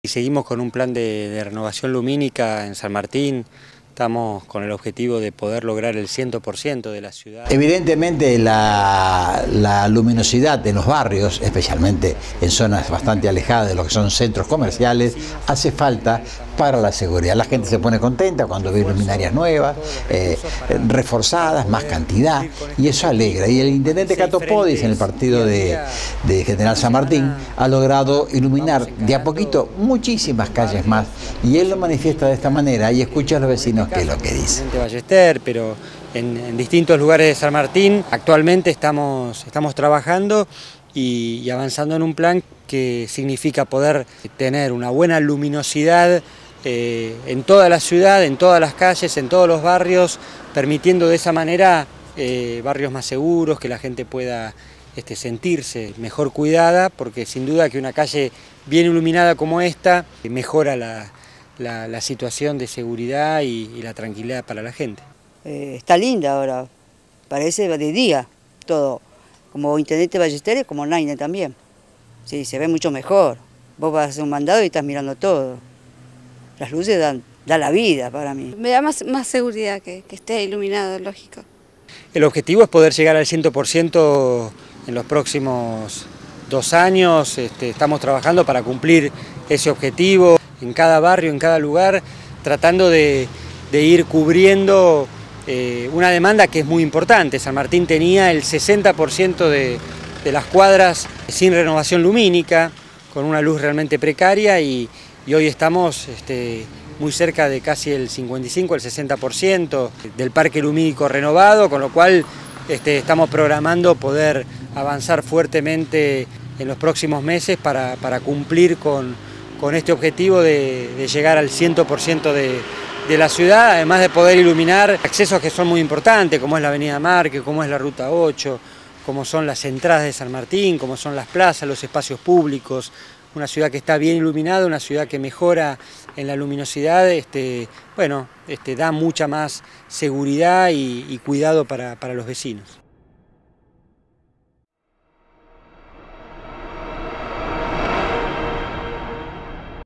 Y seguimos con un plan de renovación lumínica en San Martín. Estamos con el objetivo de poder lograr el 100% de la ciudad. Evidentemente la luminosidad de los barrios, especialmente en zonas bastante alejadas de lo que son centros comerciales, hace falta para la seguridad. La gente se pone contenta cuando ve luminarias nuevas, reforzadas, más cantidad, y eso alegra. Y el intendente Cato Podis, en el partido de General San Martín, ha logrado iluminar de a poquito muchísimas calles más, y él lo manifiesta de esta manera y escucha a los vecinos qué es lo que dice. Ballester, pero en distintos lugares de San Martín actualmente estamos trabajando y avanzando en un plan que significa poder tener una buena luminosidad en toda la ciudad, en todas las calles, en todos los barrios, permitiendo de esa manera barrios más seguros, que la gente pueda sentirse mejor cuidada, porque sin duda que una calle bien iluminada como esta mejora la situación de seguridad y la tranquilidad para la gente. Está linda ahora, parece de día todo, como intendente Ballester, como Naine también. Sí, se ve mucho mejor. Vos vas a hacer un mandado y estás mirando todo. Las luces dan la vida para mí. Me da más seguridad que esté iluminado, lógico. El objetivo es poder llegar al 100% en los próximos 2 años. Estamos trabajando para cumplir ese objetivo en cada barrio, en cada lugar, tratando de ir cubriendo una demanda que es muy importante. San Martín tenía el 60% de las cuadras sin renovación lumínica, con una luz realmente precaria, y hoy estamos muy cerca de casi el 55, el 60% del parque lumínico renovado, con lo cual estamos programando poder avanzar fuertemente en los próximos meses para cumplir con este objetivo de llegar al 100% de la ciudad, además de poder iluminar accesos que son muy importantes, como es la Avenida Márquez, como es la Ruta 8, como son las entradas de San Martín, como son las plazas, los espacios públicos. Una ciudad que está bien iluminada, una ciudad que mejora en la luminosidad, da mucha más seguridad y cuidado para los vecinos.